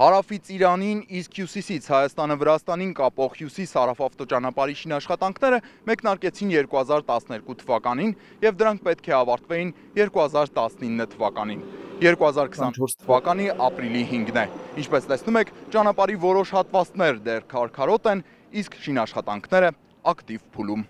Հարավից Իրանին, իսկ հյուսիսից Հայաստանը Վրաստանին կապող հյուսիս-հարավ ավտոճանապարհի շինաշխատանքները մեկնարկեցին 2012 թվականին և դրանք պետք է ավարտվեին 2019 թվականին։ 2024 թվականի ապրիլի 5-ն է։ Ինչպես տեսնում եք, ճանապարհի որոշ հատվածներ դեռ քարքարոտ են, իսկ շինաշխատանքները ակտիվ փուլում։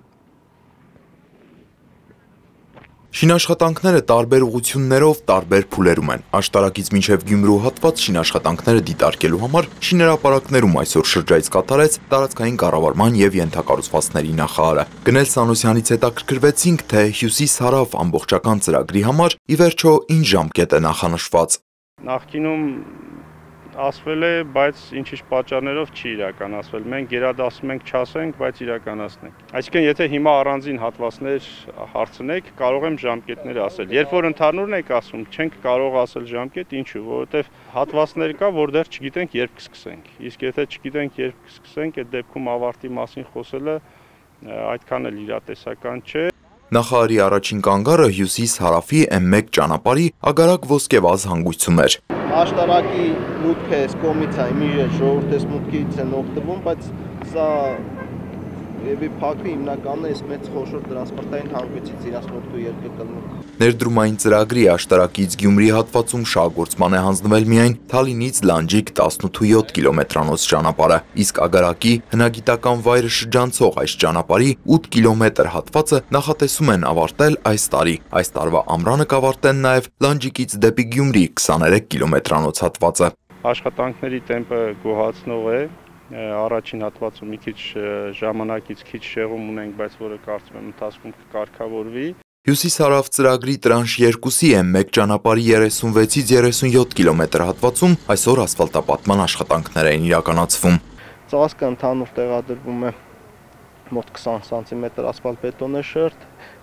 Շինաշխատանքները տարբեր ուղղություններով տարբեր փուլերում են։ Աշտարակից մինչև Գյումրու հատված շինաշխատանքները դիտարկելու համար շինարարություններում այսօր շրջայց կատարեց տարածքային կառավարման և ենթակառուցվածքների նախարարը։ Գնել Սանոսյանից հետաքրքրվեցինք, թե հյուսիս-հարավ ամբողջական ծրագրի համար ի վերջո ինչ ժամկետ է նախանշված։ Նախկինում ասվել է, բայց ինչ-ինչ պատճառներով չի իրականացվել։ Մենք գերադասում ենք չասենք, բայց իրականացնենք։ Այսինքն, եթե հիմա առանձին հատվածներ հարցնեք, կարող եմ ժամկետներ ասել։ Երբ որ ընդհանուրն եք ասում, չենք կարող ասել ժամկետ, ինչու, որովհետև հատվածներ կա, որ դեռ չգիտենք երբ կսկսենք։ Իսկ եթե չգիտենք երբ կսկսենք, այդ դեպքում ավարտի մասին խոսելը այդքան էլ իրատեսական չէ։ Նախարարի առաջին կանգառը հյուսիս-հարավի M1 ճանապարհի Ագարակ ոսկեվազ հանգույցում էր։ Աշտարակի մուտքը այս կողմից է, մի ժողովուրդ այս մուտքից են օգտվում, բայց սա եւի փակվի հիմնականն է այս մեծ խոշոր տրանսպորտային հանգույցից իրաց մուտքը երկը կլնում։ Ներդրումային ծրագրի Աշտարակից Գյումրի հատվածում շահգործման է հանձնվել միայն Թալինից Լանջիկ 18.7 կիլոմետրանոց ճանապարհը, իսկ Ագարակի հնագիտական վայրը շրջանցող այս ճանապարհի 8 կիլոմետր հատվածը նախատեսում են ավարտել այս տարի։ Այս տարվա ամռանը կավարտեն նաև Լանջիկից դեպի Գյումրի 23 կիլոմետրանոց հատվածը։ Աշխատանքների տեմպը գոհացնող է։ Առաջին հատվածում մի քիչ ժամանակից քիչ շեղում ունենք, բայց որը կարծում եմ ընթացքում կկարգավորվի։ Հյուսիս-հարավ ծրագրի տրանշ 2-ի M1 ճանապարհի 36-ից 37 կիլոմետր հատվածում այսօր ասֆալտապատման աշխատանքներ են իրականացվում։ Ծաղկը ընդհանուր տեղադրվում է մոտ 20 սանտիմետր ասֆալտբետոնե շերտ,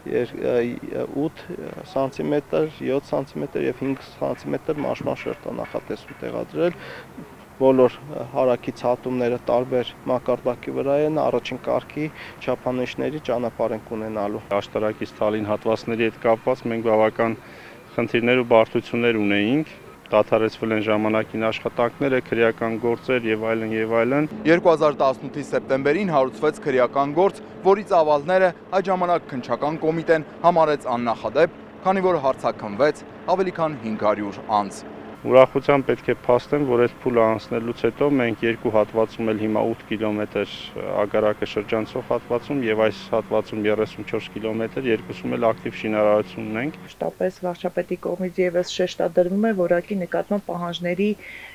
8 սանտիմետր, 7 սանտիմետր և 5 սանտիմետր մաշման շերտ է նախատեսվում տեղադրել։ Բոլոր հարակից հատումները տարբեր մակարդակի վրա են, առաջին կարգի չափանիշների ճանապարհ ենք ունենալու։ Աշտարակից Թալին հատվածների հետ կապված մենք բավական խնդիրներ ու բարդություններ ունեինք։ Դադարեցվել են ժամանակին աշխատանքները, քրեական գործեր եւ այլն եւ այլն։ 2018-ի սեպտեմբերին հարուցվեց քրեական գործ, որից ավալները այդ ժամանակ քննչական կոմիտեն համարեց աննախադեպ, քանի որ հարցաքննվեց ավելի քան 500 անձ։ Ուրախությամբ պետք է փաստեմ, որ այդ փուլը անցնելուց հետո մենք երկու հատվածում էլ հիմա 8 կիլոմետր Ագարակը շրջանցող հատվածում եւ այս հատվածում 34 կիլոմետր երկուսում էլ ակտիվ շինարարություն ունենք։ Շտապես վարչապետի կողմից եւս շեշտադրվում է որակի նկատմամբ պահանջների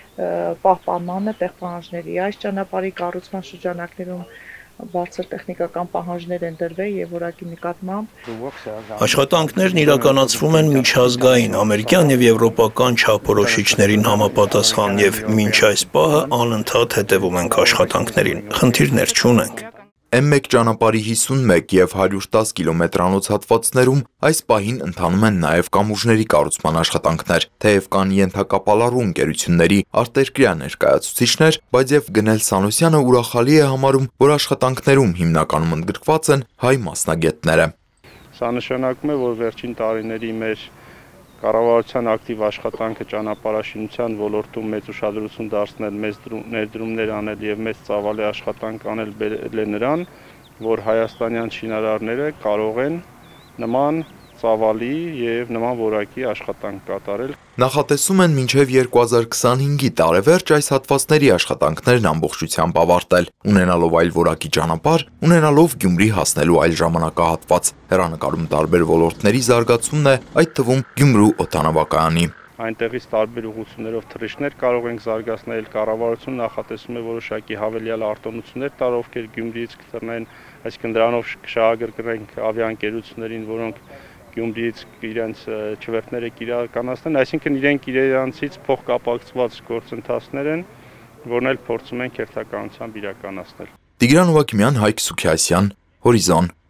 պահպանմանը, տեղ պահանջների այս ճանապարհի կառուցման շրջանակներում բարձր տեխնիկական պահանջներ են դրվել եւ որակի նկատմամբ աշխատանքներն իրականացվում են միջազգային, ամերիկյան եւ եվրոպական չափորոշիչներին համապատասխան եւ մինչ այս պահը անընդհատ հետեւում ենք աշխատանքներին, խնդիրներ չունենք։ M1 ճանապարհի 51 և 110 կիլոմետրանոց հատվածներում այս պահին ընթանում են նաև կամուրջների կառուցման աշխատանքներ, թեև կան ենթակապալառու ընկերությունների արտերկրյա ներկայացուցիչներ, բայց եւ Գնել Սանոսյանը ուրախալի է համարում, որ աշխատանքներում հիմնականում ընդգրկված են հայ մասնագետները։ Սա նշանակում է, որ վերջին տարիների մեր կառավարության ակտիվ աշխատանքը ճանապարհաշինության ոլորտում մեծ ուշադրություն դարձնել, մեծ ներդրումներ անել եւ մեծ ծավալի աշխատանք անել բերել է նրան, որ հայաստանյան շինարարները կարող են նման ծավալի եւ նման որակի աշխատանք կատարել։ Նախատեսում են մինչև 2025-ի տարեվերջ այս հատվածների աշխատանքներն ամբողջությամբ ավարտել, ունենալով այլ որակի ճանապարհ, ունենալով Գյումրի հասնելու այլ ժամանակահատված։ Հեռանկարում տարբեր ոլորտների զարգացումն է, այդ թվում Գյումրու օդանավակայանի։ Այնտեղից տարբեր ուղղություններով թռիչքներ կարող ենք զարգացնել, կառավարությունը նախատեսում է որոշակի հավելյալ արտոնություններ տալ, ովքեր Գյումրիից կթռնեն, այսինքն դրանով կշահագրգռենք ավիաընկերություններին, որոնք Գյումրիից իրենց չվերթները կիրականացնեն, այսինքն իրենք իրենցից փոխկապակցված գործընթացներ են, որն էլ փորձում ենք հերթականությամբ իրականացնել։ Տիգրան Ուվակիմյան, Հայկ Սուքիասյան, Հորիզոն։